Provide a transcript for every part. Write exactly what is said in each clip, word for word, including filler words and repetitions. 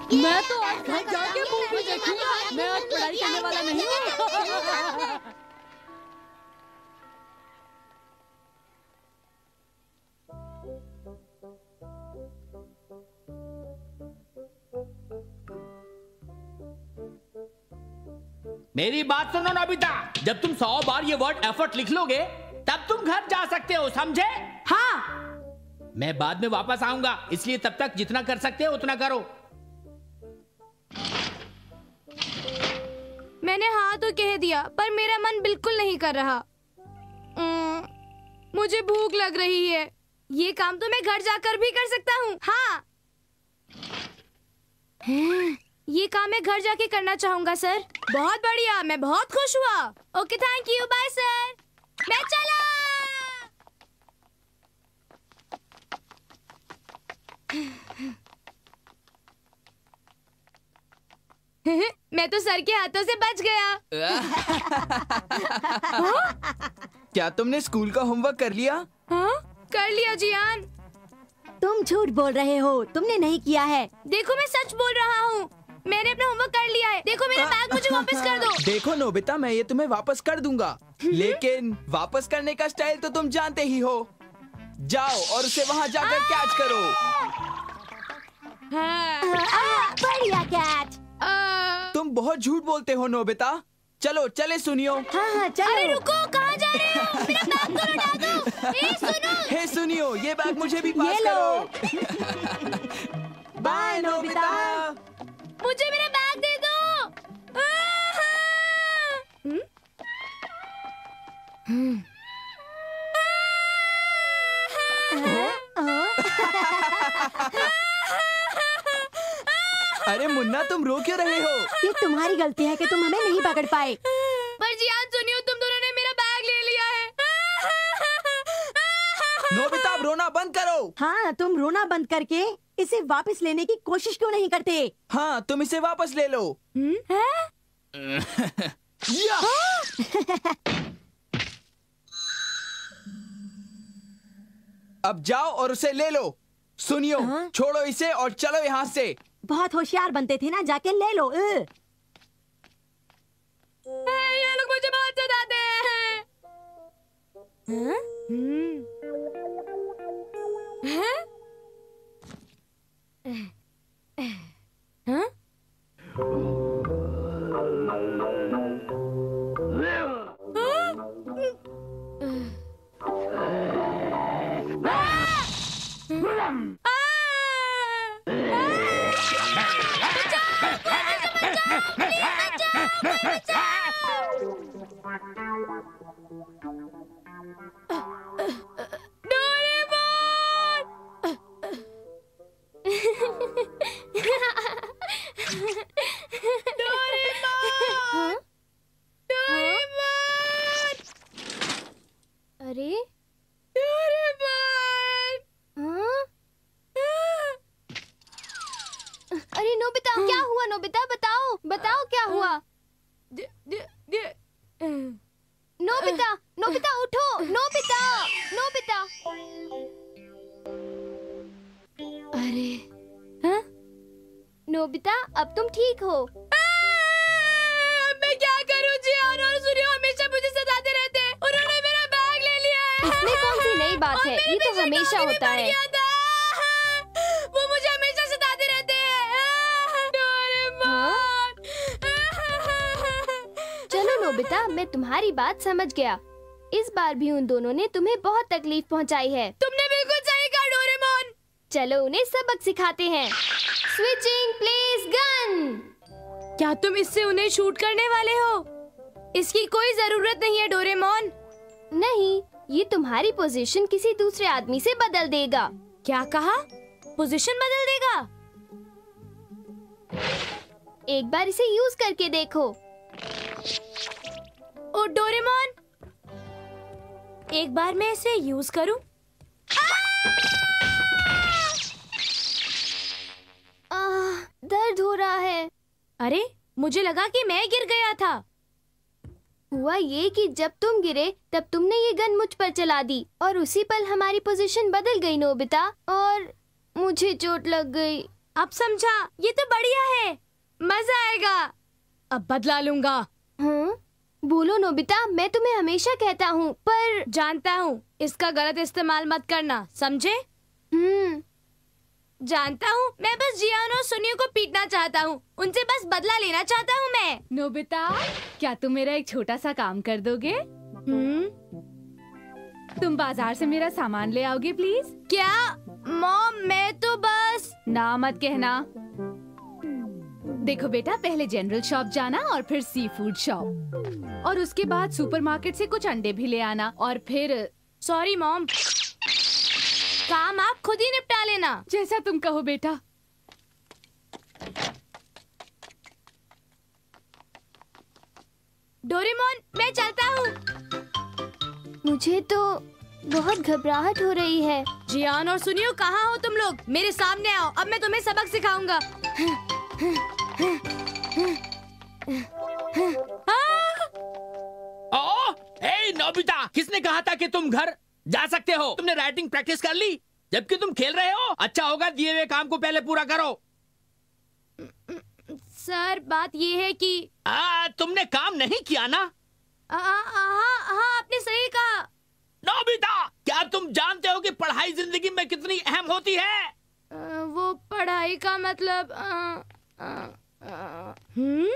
मैं तो आज घर जाके मूवी देखूंगा। मैं आज पढ़ाई करने वाला नहीं हूँ। मेरी बात सुनो नोबिता, जब तुम सौ बार ये वर्ड एफर्ट लिख लोगे तब तुम घर जा सकते हो, समझे? हाँ। मैं बाद में वापस आऊंगा, इसलिए तब तक जितना कर सकते हो उतना करो। मैंने हाँ तो कह दिया, पर मेरा मन बिल्कुल नहीं कर रहा। मुझे भूख लग रही है। ये काम तो मैं घर जाकर भी कर सकता हूँ। हाँ, ये काम मैं घर जाके करना चाहूंगा सर। बहुत बढ़िया, मैं बहुत खुश हुआ। Okay, thank you, bye sir. मैं चला। मैं तो सर के हाथों से बच गया। क्या तुमने स्कूल का होमवर्क कर लिया? हाँ, कर लिया जियान। तुम झूठ बोल रहे हो, तुमने नहीं किया है। देखो मैं सच बोल रहा हूँ, मैंने अपना होमवर्क कर लिया है। देखो मेरा बैग मुझे वापस कर दो। देखो नोबिता, मैं ये तुम्हें वापस कर दूंगा, लेकिन वापस करने का स्टाइल तो तुम जानते ही हो। जाओ और उसे वहाँ जाकर कैच करो। बढ़िया कैच। तुम बहुत झूठ बोलते हो नोबिता। चलो चले सुनियो। हाँ हाँ चलो। अरे रुको, कहाँ जा रहे हो? मेरा बैग तो लौटा दो। ए सुनो। हे सुनियो, ये बैग मुझे भी पास करो। Bye Nobita. मुझे मेरा बैग दे दो। अरे मुन्ना, तुम रो क्यों रहे हो? ये तुम्हारी गलती है कि तुम हमें नहीं पकड़ पाए। पर जियान सुनियो, तुम दोनों ने मेरा बैग ले लिया है। नोबिता, अब रोना बंद करो। हाँ, तुम रोना बंद करके इसे वापस लेने की कोशिश क्यों नहीं करते? हाँ, तुम इसे वापस ले लो। या! अब जाओ और उसे ले लो। सुनियो, हाँ? छोड़ो इसे और चलो यहाँ से। बहुत होशियार बनते थे ना, जाके ले लो। ये लोग मुझे बहुत सताते हैं। हाँ? हाँ? अरे अरे नोबिता, क्या हुआ? नोबिता बताओ, बताओ क्या हुआ? नोबिता, नोबिता उठो, नोबिता, नोबिता। अरे हाँ? नोबिता, अब तुम ठीक हो? मैं क्या करूं? जियान और सूर्य हमेशा मुझे सताते रहते हैं। उन्होंने मेरा बैग ले लिया है। इसमें कौन सी नई बात है? ये तो हमेशा होता है। वो मुझे हमेशा सताते रहते हैं। डोरेमोन। चलो नोबिता, मैं तुम्हारी बात समझ गया। इस बार भी उन दोनों ने तुम्हें बहुत तकलीफ पहुंचाई है। तुमने बिल्कुल सही कहा डोरेमोन। चलो उन्हें सबक सिखाते हैं। Switching place gun. क्या तुम इससे उन्हें शूट करने वाले हो? इसकी कोई जरूरत नहीं है डोरेमोन। नहीं, ये तुम्हारी पोजीशन किसी दूसरे आदमी से बदल देगा। क्या कहा? पोजीशन बदल देगा? एक बार इसे यूज करके देखो। ओ डोरेमोन, एक बार मैं इसे यूज करूं? आह, दर्द हो रहा है। अरे, मुझे लगा कि मैं गिर गया था। हुआ ये कि जब तुम गिरे तब तुमने ये गन मुझ पर चला दी और उसी पल हमारी पोजीशन बदल गई नोबिता, और मुझे चोट लग गई। अब समझा, ये तो बढ़िया है, मजा आएगा। अब बदला लूंगा। हाँ? बोलो नोबिता, मैं तुम्हें हमेशा कहता हूँ, पर जानता हूँ, इसका गलत इस्तेमाल मत करना, समझे? हम्म जानता हूँ, मैं बस जियान और सुनियो को पीटना चाहता हूँ, उनसे बस बदला लेना चाहता हूँ मैं। नोबिता, क्या तुम मेरा एक छोटा सा काम कर दोगे? हम्म? तुम बाजार से मेरा सामान ले आओगे प्लीज? क्या? मॉम, मैं तो बस। ना मत कहना। देखो बेटा, पहले जनरल शॉप जाना और फिर सी फूड शॉप, और उसके बाद सुपरमार्केट से कुछ अंडे भी ले आना, और फिर सॉरी मॉम, काम आप खुद ही निपटा लेना। जैसा तुम कहो बेटा। डोरेमोन, मैं चलता हूँ। मुझे तो बहुत घबराहट हो रही है। जियान और सुनियो, कहाँ हो तुम लोग? मेरे सामने आओ, अब मैं तुम्हें सबक सिखाऊंगा। ओ, हे नोबिता, किसने कहा था कि तुम घर जा सकते हो? तुमने राइटिंग प्रैक्टिस कर ली जबकि तुम खेल रहे हो? अच्छा होगा दिए हुए काम को पहले पूरा करो। सर, बात ये है कि आ, तुमने काम नहीं किया ना? आ, आ, हाँ हाँ, आपने सही कहा। नोबिता, क्या तुम जानते हो कि पढ़ाई जिंदगी में कितनी अहम होती है? आ, वो पढ़ाई का मतलब आ, आ, आ, हम्म?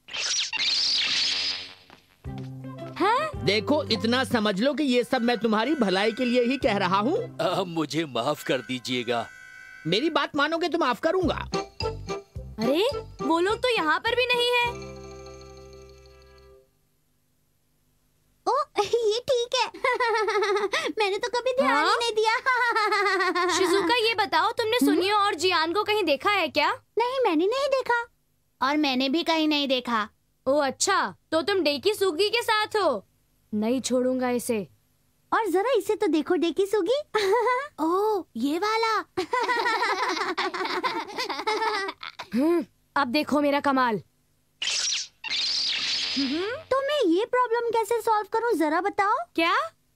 हाँ? देखो, इतना समझ लो कि ये सब मैं तुम्हारी भलाई के लिए ही कह रहा हूँ। अब मुझे माफ कर दीजिएगा। मेरी बात मानोगे तो माफ करूंगा। अरे, वो लोग तो यहाँ पर भी नहीं है। ओ, ये ठीक है। मैंने तो कभी ध्यान हाँ? ही नहीं दिया। शिजुका, ये बताओ, तुमने सुनियो और जियान को कहीं देखा है क्या? नहीं, मैंने नहीं देखा, और मैंने भी कहीं नहीं देखा। ओ अच्छा, तो तुम डेकी सुगी के साथ हो। नहीं छोड़ूंगा इसे। और जरा इसे तो देखो डेकी सुगी। ओ, ये वाला। हम्म, अब देखो मेरा कमाल। तो मैं ये प्रॉब्लम कैसे सॉल्व करूं, जरा बताओ। क्या?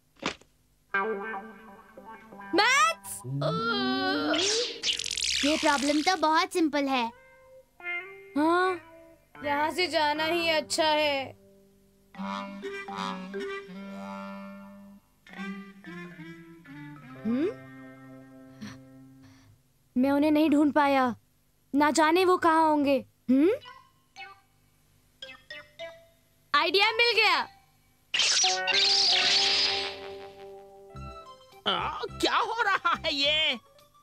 मैथ्स? ये प्रॉब्लम तो बहुत सिंपल है। हाँ, यहाँ से जाना ही अच्छा है। हम्म? मैं उन्हें नहीं ढूंढ पाया, ना जाने वो कहाँ होंगे। हम्म? आइडिया मिल गया। आ, क्या हो रहा है ये?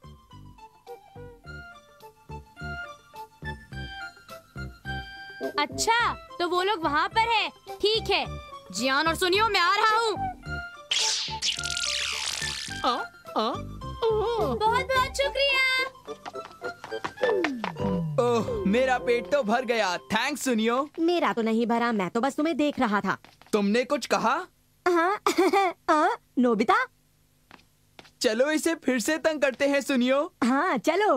अच्छा, तो वो लोग वहाँ पर है। ठीक है, जियान और सुनियो, मैं आ रहा हूँ। आ, आ, बहुत बहुत शुक्रिया। ओह, मेरा पेट तो भर गया। थैंक्स सुनियो। मेरा तो नहीं भरा, मैं तो बस तुम्हें देख रहा था। तुमने कुछ कहा? हाँ? आ, नोबिता, चलो इसे फिर से तंग करते हैं सुनियो। हाँ चलो।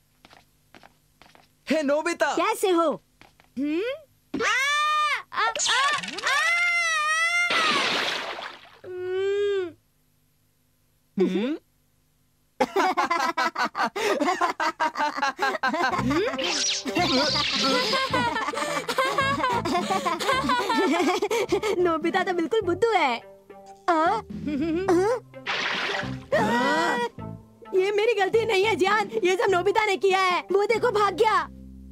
हे नोबिता, कैसे हो? हम्म? आ, आ, आ, आ! हम्म, हम्म? नोबिता तो बिल्कुल बुद्धू है। आ? आ? आ? ये मेरी गलती नहीं है जान, ये सब नोबिता ने किया है। वो देखो भाग गया।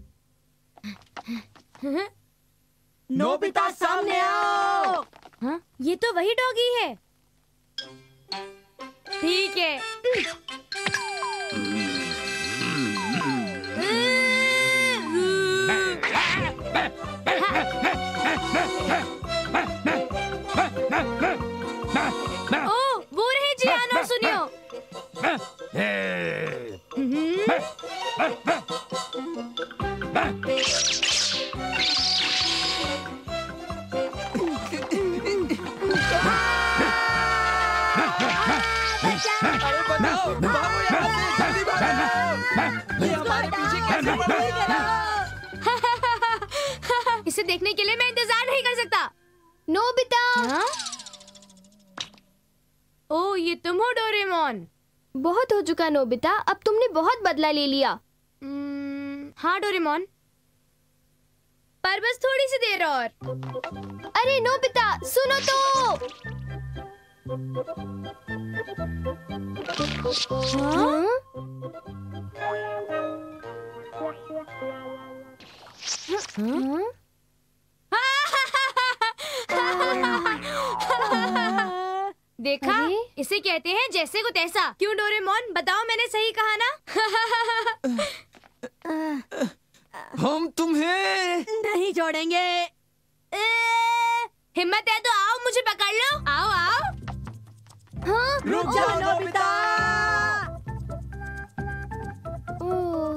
नोबिता सामने आओ। हाँ? ये तो वही डॉगी है। ठीक है। ओ, वो रहे जियान और सुनियो। अरे बताओ, भागो यहाँ से, जल्दी भागो। ये हमारे पीछे कैसे पड़ गई? इसे देखने के लिए मैं इंतजार नहीं कर सकता। नोबिता, हाँ? ओ, ये तुम हो डोरेमोन। बहुत हो चुका नोबिता, अब तुमने बहुत बदला ले लिया। हम्म, हाँ डोरेमोन, पर बस थोड़ी सी देर और। अरे नोबिता सुनो तो। हाँ? हाँ? देखा, अरे? इसे कहते हैं जैसे को तैसा। क्यों डोरेमोन, बताओ मैंने सही कहा ना? हम तुम्हें नहीं छोड़ेंगे। ए, हिम्मत है तो आओ, मुझे पकड़ लो। आओ आओ। हाँ? रुक जाओ नोबिता। ओह,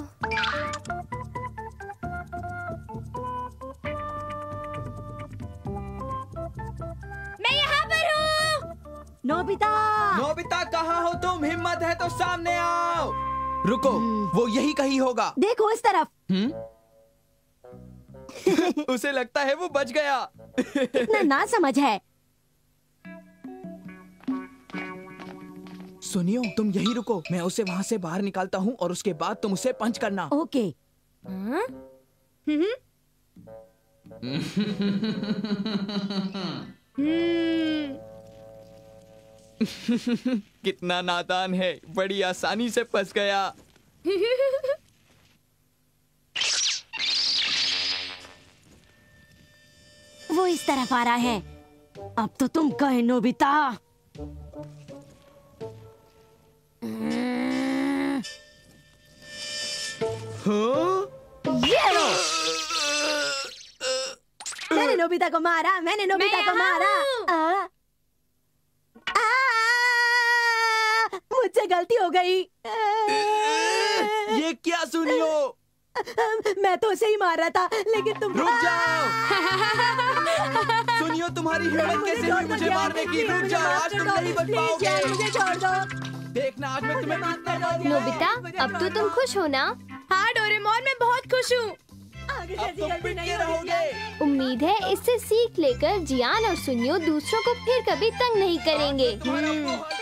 मैं यहाँ पर हूँ। नोबिता। नोबिता कहाँ हो तुम? हिम्मत है तो सामने आओ। रुको, वो यही कहीं होगा। देखो इस तरफ। हम्म? उसे लगता है वो बच गया। कितना ना समझ है। सुनियो, तुम यही रुको, मैं उसे वहाँ से बाहर निकालता हूँ और उसके बाद तुम उसे पंच करना। ओके। हाँ? हम्म। कितना नादान है, बड़ी आसानी से फंस गया। वो इस तरफ आ रहा है। अब तो तुम कहे नोबिता। हाँ? ये लो। मैंने नोबिता को मारा, मैंने नोबिता मैं को यहाँ मारा। हूँ। आ, आ, मुझसे गलती हो गई। ये क्या सुनियो? मैं तो उसे ही मार रहा था, लेकिन तुम रुक जाओ। सुनियो, तुम्हारी हिम्मत कैसे हुई मुझे मारने की? रुक जाओ, आज तुम नहीं बच पाओगे। मुझे छोड़ दो। देखना आज मैं तुम्हें कितना मारूंगा। नोबिता अब तो तुम खुश हो ना? हाँ डोरेमोन, मैं बहुत खुश हूँ। आगे अब जैसी तुम गलती पिट नहीं के होगी। रहोगे। उम्मीद है इससे सीख लेकर जियान और सुनियो दूसरों को फिर कभी तंग नहीं करेंगे। तुम्हारा बहुत